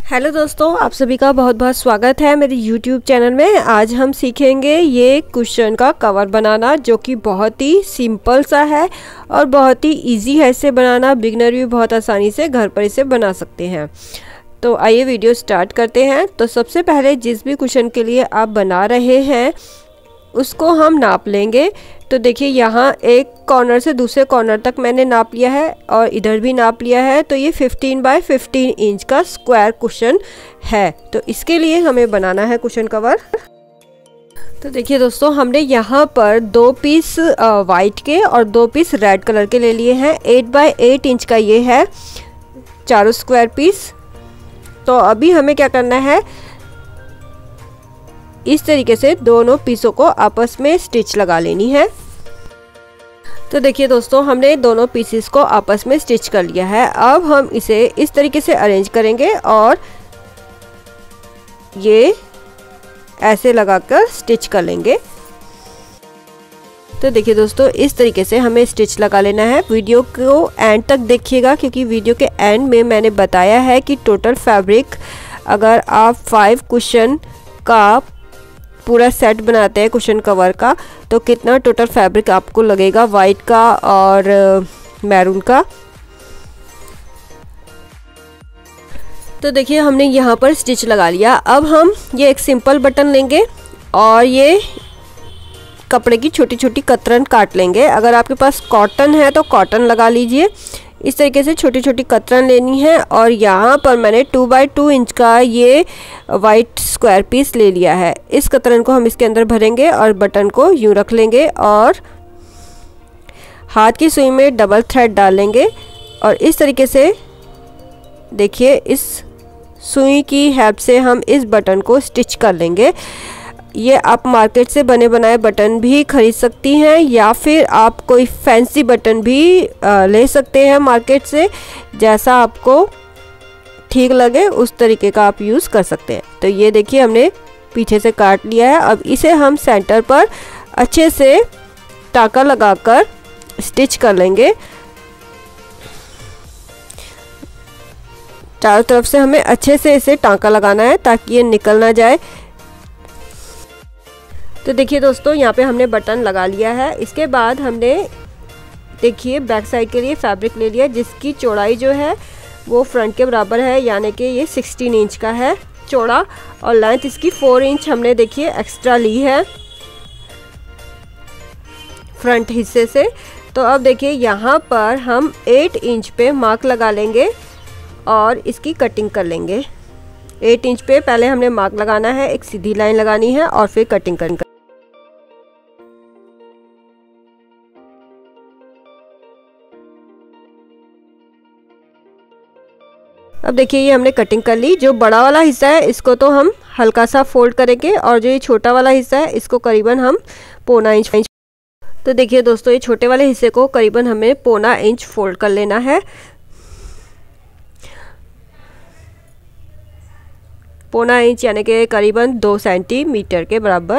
Hello दोस्तों, आप सभी का बहुत बहुत स्वागत है मेरे YouTube चैनल में। आज हम सीखेंगे ये कुशन का कवर बनाना, जो कि बहुत ही सिंपल सा है और बहुत ही इजी है इसे बनाना। बिगिनर भी बहुत आसानी से घर पर इसे बना सकते हैं। तो आइए वीडियो स्टार्ट करते हैं। तो सबसे पहले जिस भी कुशन के लिए आप बना रहे हैं उसको हम नाप लेंगे। तो देखिए यहाँ एक कॉर्नर से दूसरे कॉर्नर तक मैंने नाप लिया है और इधर भी नाप लिया है। तो ये 15 बाय 15 इंच का स्क्वायर कुशन है। तो इसके लिए हमें बनाना है कुशन कवर। तो देखिए दोस्तों, हमने यहाँ पर 2 पीस वाइट के और 2 पीस रेड कलर के ले लिए हैं। 8 बाय 8 इंच का ये है चारों स्क्वायर पीस। तो अभी हमें क्या करना है, इस तरीके से दोनों पीसों को आपस में स्टिच लगा लेनी है। तो देखिए दोस्तों, हमने दोनों पीसेस को आपस में स्टिच कर लिया है। अब हम इसे इस तरीके से अरेंज करेंगे और ये ऐसे लगाकर स्टिच कर लेंगे। तो देखिए दोस्तों, इस तरीके से हमें स्टिच लगा लेना है। वीडियो को एंड तक देखिएगा, क्योंकि वीडियो के एंड में मैंने बताया है कि टोटल फैब्रिक, अगर आप 5 कुशन का पूरा सेट बनाते हैं कुशन कवर का, तो कितना टोटल फैब्रिक आपको लगेगा वाइट का और मैरून का। तो देखिए हमने यहाँ पर स्टिच लगा लिया। अब हम ये एक सिंपल बटन लेंगे और ये कपड़े की छोटी छोटी कतरन काट लेंगे। अगर आपके पास कॉटन है तो कॉटन लगा लीजिए। इस तरीके से छोटी छोटी कतरन लेनी है और यहाँ पर मैंने 2 बाय 2 इंच का ये वाइट स्क्वायर पीस ले लिया है। इस कतरन को हम इसके अंदर भरेंगे और बटन को यूँ रख लेंगे और हाथ की सुई में डबल थ्रेड डाल लेंगे और इस तरीके से देखिए इस सुई की हेल्प से हम इस बटन को स्टिच कर लेंगे। ये आप मार्केट से बने बनाए बटन भी खरीद सकती हैं या फिर आप कोई फैंसी बटन भी ले सकते हैं मार्केट से। जैसा आपको ठीक लगे उस तरीके का आप यूज़ कर सकते हैं। तो ये देखिए हमने पीछे से काट लिया है। अब इसे हम सेंटर पर अच्छे से टाँका लगाकर स्टिच कर लेंगे। चारों तरफ से हमें अच्छे से इसे टाँका लगाना है ताकि ये निकल ना जाए। तो देखिए दोस्तों, यहाँ पे हमने बटन लगा लिया है। इसके बाद हमने देखिए बैक साइड के लिए फैब्रिक ले लिया, जिसकी चौड़ाई जो है वो फ्रंट के बराबर है, यानी कि ये 16 इंच का है चौड़ा और लेंथ इसकी 4 इंच हमने देखिए एक्स्ट्रा ली है फ्रंट हिस्से से। तो अब देखिए यहाँ पर हम 8 इंच पे मार्क लगा लेंगे और इसकी कटिंग कर लेंगे। 8 इंच पे पहले हमने मार्क लगाना है, एक सीधी लाइन लगानी है और फिर कटिंग करनी। अब देखिए ये हमने कटिंग कर ली। जो बड़ा वाला हिस्सा है इसको तो हम हल्का सा फोल्ड करेंगे और जो ये छोटा वाला हिस्सा है इसको करीबन हम 1.25 इंच। तो देखिए दोस्तों, ये छोटे वाले हिस्से को करीबन हमें 1.25 इंच फोल्ड कर लेना है। 1.25 इंच यानी कि करीबन 2 सेंटीमीटर के बराबर।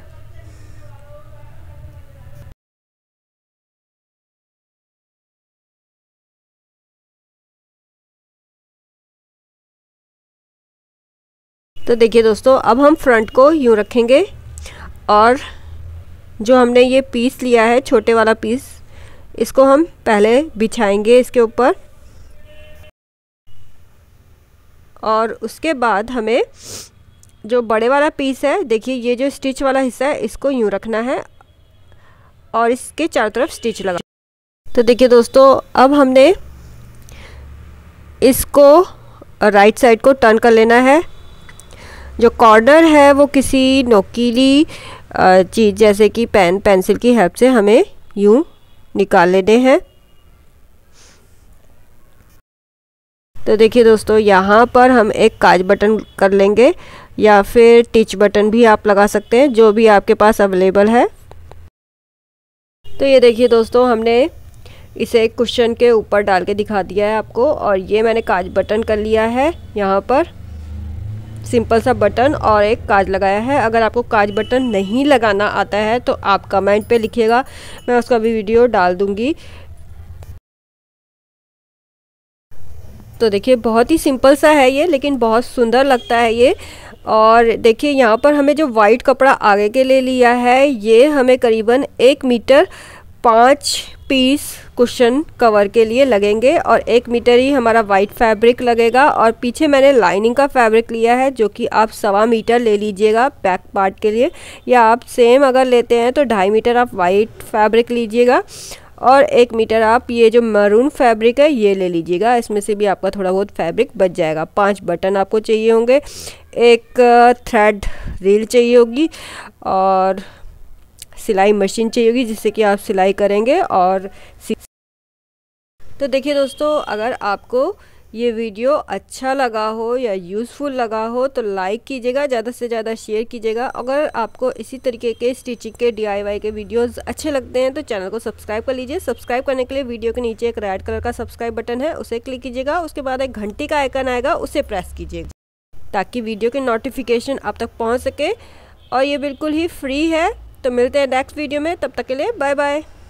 तो देखिए दोस्तों, अब हम फ्रंट को यूँ रखेंगे और जो हमने ये पीस लिया है छोटे वाला पीस, इसको हम पहले बिछाएंगे इसके ऊपर और उसके बाद हमें जो बड़े वाला पीस है, देखिए ये जो स्टिच वाला हिस्सा है इसको यूँ रखना है और इसके चारों तरफ स्टिच लगा। तो देखिए दोस्तों, अब हमने इसको राइट साइड को टर्न कर लेना है। जो कॉर्नर है वो किसी नोकीली चीज़ जैसे कि पेन पेंसिल की हेल्प से हमें यूँ निकाल लेने हैं। तो देखिए दोस्तों, यहाँ पर हम एक काज बटन कर लेंगे या फिर टिच बटन भी आप लगा सकते हैं, जो भी आपके पास अवेलेबल है। तो ये देखिए दोस्तों, हमने इसे एक कुशन के ऊपर डाल के दिखा दिया है आपको और ये मैंने काज बटन कर लिया है। यहाँ पर सिंपल सा बटन और एक काज लगाया है। अगर आपको काज बटन नहीं लगाना आता है तो आप कमेंट पे लिखिएगा, मैं उसका भी वीडियो डाल दूँगी। तो देखिए बहुत ही सिंपल सा है ये, लेकिन बहुत सुंदर लगता है ये। और देखिए यहाँ पर हमें जो वाइट कपड़ा आगे के लिए लिया है, ये हमें करीबन 1 मीटर 5 पीस कुशन कवर के लिए लगेंगे और 1 मीटर ही हमारा वाइट फैब्रिक लगेगा। और पीछे मैंने लाइनिंग का फैब्रिक लिया है, जो कि आप 1.25 मीटर ले लीजिएगा बैक पार्ट के लिए, या आप सेम अगर लेते हैं तो 2.5 मीटर आप वाइट फैब्रिक लीजिएगा और 1 मीटर आप ये जो मैरून फैब्रिक है ये ले लीजिएगा। इसमें से भी आपका थोड़ा बहुत फैब्रिक बच जाएगा। 5 बटन आपको चाहिए होंगे, एक थ्रेड रील चाहिए होगी और सिलाई मशीन चाहिए होगी जिससे कि आप सिलाई करेंगे। और तो देखिए दोस्तों, अगर आपको ये वीडियो अच्छा लगा हो या यूज़फुल लगा हो तो लाइक कीजिएगा, ज़्यादा से ज़्यादा शेयर कीजिएगा। अगर आपको इसी तरीके के स्टिचिंग के DIY के वीडियोस अच्छे लगते हैं तो चैनल को सब्सक्राइब कर लीजिए। सब्सक्राइब करने के लिए वीडियो के नीचे एक रेड कलर का सब्सक्राइब बटन है, उसे क्लिक कीजिएगा। उसके बाद एक घंटी का आइकन आएगा, उसे प्रेस कीजिएगा ताकि वीडियो के नोटिफिकेशन आप तक पहुँच सके। और ये बिल्कुल ही फ्री है। तो मिलते हैं नेक्स्ट वीडियो में, तब तक के लिए बाय बाय।